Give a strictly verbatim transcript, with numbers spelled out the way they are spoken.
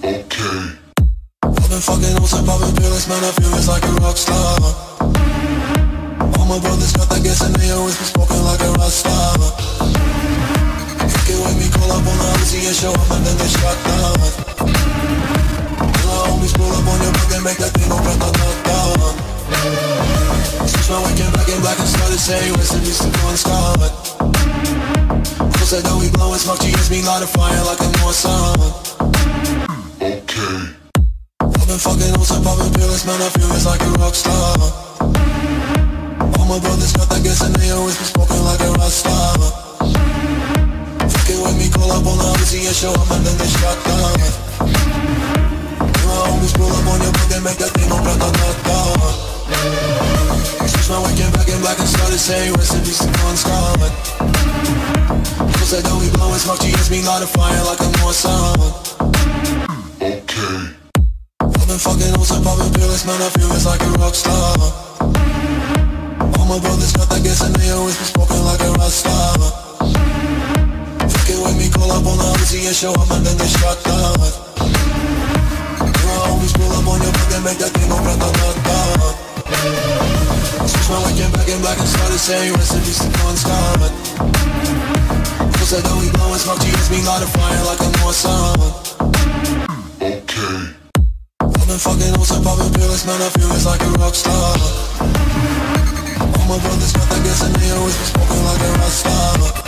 Okay. I've been fucking on some poppin' fearless, man, I feel it's like a rock star. All my brothers got that gas and they always been smoking like a rock star. Fucking with me, call up on the Uzi and show up and then they shot down. Till our homies pull up on your back and make that thing go grata-ta-ta. Switch my waking back in black and started saying recipes to Bon Scott. People said that we blowin' smoke, G S me light a fire like a North Sun. Okay. I've been fucking on some poppin' fearless, man, I feel it's like a rock star. All my brothers got that gas and they always been smoking like a rock star. Fucking with me, call up on the Uzi and show up and then they shot down. Till our homies pull up on your back and make that thing go grata-ta-ta. Switch my waking back in black and started saying recipes to Bon Scott. People said that we blowin' smoke, G S me light a fire like a North Sun. Okay. I've been fucking on some poppin' fearless, man, I feel it's like a rock star. All my brothers got that gas and they always been smoking like a rock star. Fucking with me, call up on the Uzi and show up and then they shot down. Till our homies pull up on your back and make that thing go grata-ta-ta. Switch my waking back in black and started saying recipes to Bon Scott. People said that we blowin' smoke, G S me light a fire like a North Sun. Okay. I've been fucking on some poppin' fearless, man, I feel it's like a rock star. All my brothers got that gas and they always been smoking like a rock star.